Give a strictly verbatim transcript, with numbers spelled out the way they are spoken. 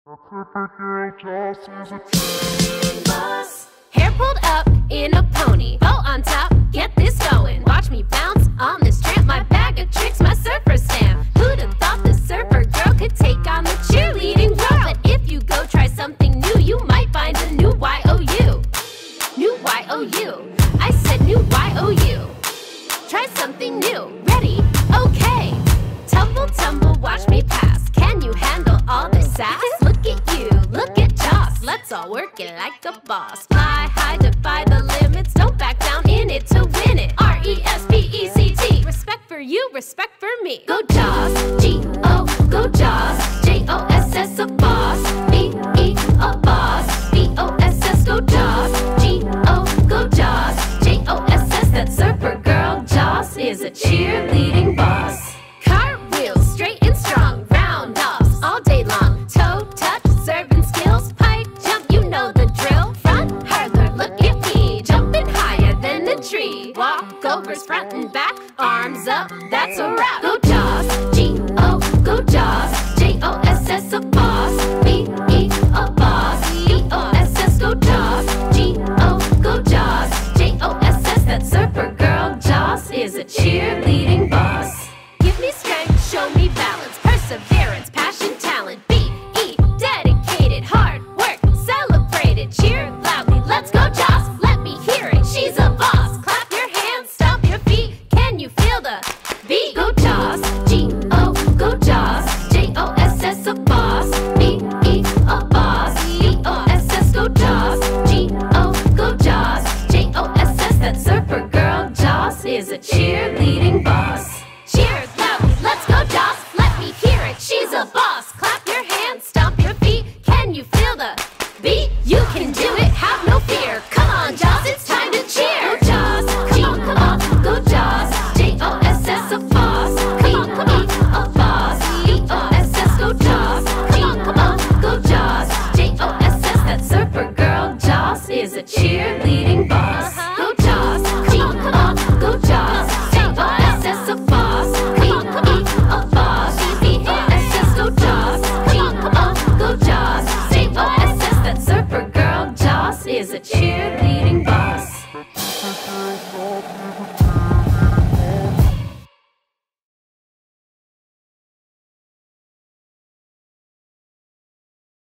Hair pulled up in a pony, bow on top, get this going. Watch me bounce on this tramp, my bag of tricks, my surfer stamp. Who'd have thought the surfer girl could take on the cheerleading world? But if you go try something new, you might find a new Y O U. New Y O U, I said new Y O U. Try something new, ready? Okay. Tumble, tumble, watch me pass. Can you handle all this sass? Look at you, look at Joss. Let's all work it like a boss. Fly high, defy the limits. Don't back down, in it to win it. R E S P E C T. Respect for you, respect for me. Go Joss, G O, go Joss. J O S S, a boss. B E, a boss. B O S S, go Joss. G O, go Joss. J O S S, that surfer girl. Joss is a cheerleading boss. Cartwheels, straight and strong. Round offs all day long. Toe touch, serving skills. Pike jump, you know the drill. Front hurdler, look at me. Jumping higher than a tree. Walkovers front and back. Arms up, that's a wrap. Go Joss, G O, go Joss. J O S S, a boss. B E, a boss. B O S S, go Joss. G O, go Joss. J O S S, that surfer girl. Joss is a cheerleading boss. Give me strength, show me balance, perseverance, passion, talent. B E, dedicated, hard work, celebrated. Cheer loudly, let's go Joss. Let me hear it, she's a boss. Clap your hands, stomp your feet. Can you feel the beat? Go Joss, G O, go Joss. J O S S, a boss. B E, a boss. B O S S, go Joss. G O, go Joss. J O S S, that surfer girl. Joss is a cheerleading boss. Cheers loudly, let's go Joss. Let me hear it, she's a boss. Clap your hands, stomp your feet. Can you feel the beat? You can do it, have no fear. Come on Joss, it's time to cheer. Go Joss, G O, go Joss. J O S S, a boss. B E, a boss. B O S S, go Joss. G O, go Joss. J O S S, that surfer girl. Joss is a cheerleading boss. Go Joss, G O, go Joss. J O S S, a boss. B E, a boss. B O S S, go Joss. G O, go Joss. J O S S, that surfer girl. Joss is a cheerleading boss.